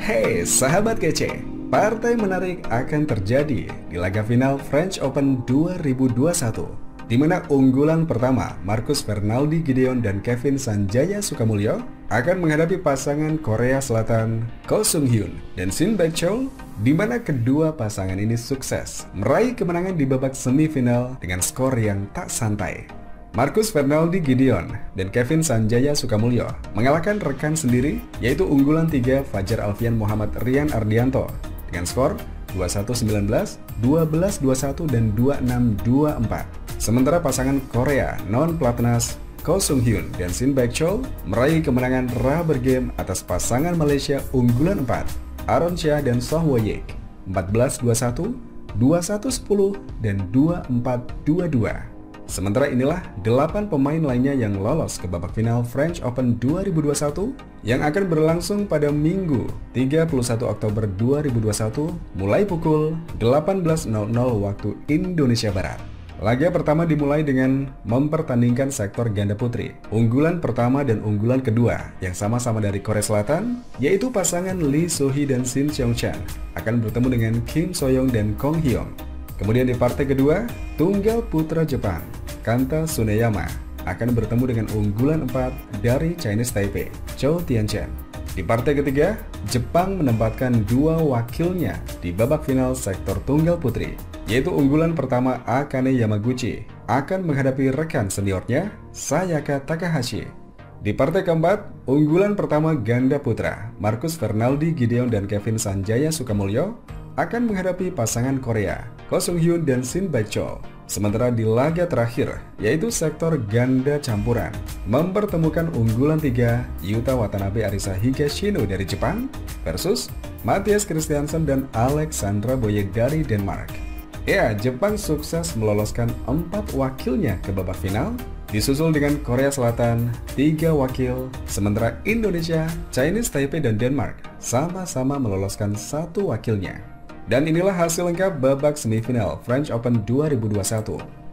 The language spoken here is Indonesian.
Hey sahabat kece, partai menarik akan terjadi di laga final French Open 2021, di mana unggulan pertama Marcus Fernaldi Gideon dan Kevin Sanjaya Sukamuljo akan menghadapi pasangan Korea Selatan Ko Sung Hyun dan Shin Baek-chol, di mana kedua pasangan ini sukses meraih kemenangan di babak semifinal dengan skor yang tak santai. Marcus Fernaldi Gideon dan Kevin Sanjaya Sukamuljo mengalahkan rekan sendiri, yaitu unggulan 3 Fajar Alfian Muhammad Rian Ardianto dengan skor 21-19, 12-21, dan 26-24. Sementara pasangan Korea non-pelatnas Ko Sung Hyun dan Shin Baek-chol meraih kemenangan rubber game atas pasangan Malaysia unggulan 4 Aaron Chia dan Soh Woyik 14-21, 21-10, dan 24-22. Sementara inilah 8 pemain lainnya yang lolos ke babak final French Open 2021 yang akan berlangsung pada Minggu 31 Oktober 2021 mulai pukul 18.00 waktu Indonesia Barat. Laga pertama dimulai dengan mempertandingkan sektor ganda putri. Unggulan pertama dan unggulan kedua yang sama-sama dari Korea Selatan, yaitu pasangan Lee So-hee dan Shin Seong-chan, akan bertemu dengan Kim So-young dan Kong Hyung. Kemudian di partai kedua, tunggal putra Jepang, Kanta Tsuneyama, akan bertemu dengan unggulan 4 dari Chinese Taipei, Chou Tianchen. Di partai ketiga, Jepang menempatkan 2 wakilnya di babak final sektor tunggal putri, yaitu unggulan pertama Akane Yamaguchi akan menghadapi rekan seniornya Sayaka Takahashi. Di partai keempat, unggulan pertama ganda putra Marcus Fernaldi Gideon dan Kevin Sanjaya Sukamuljo akan menghadapi pasangan Korea Ko Sung Hyun dan Shin Baek-chol. Sementara di laga terakhir, yaitu sektor ganda campuran, mempertemukan unggulan 3 Yuta Watanabe Arisa Higashino dari Jepang versus Matthias Christiansen dan Alexandra Boye dari Denmark. Ya, Jepang sukses meloloskan 4 wakilnya ke babak final, disusul dengan Korea Selatan 3 wakil, sementara Indonesia, Chinese Taipei, dan Denmark sama-sama meloloskan 1 wakilnya. Dan inilah hasil lengkap babak semifinal French Open 2021.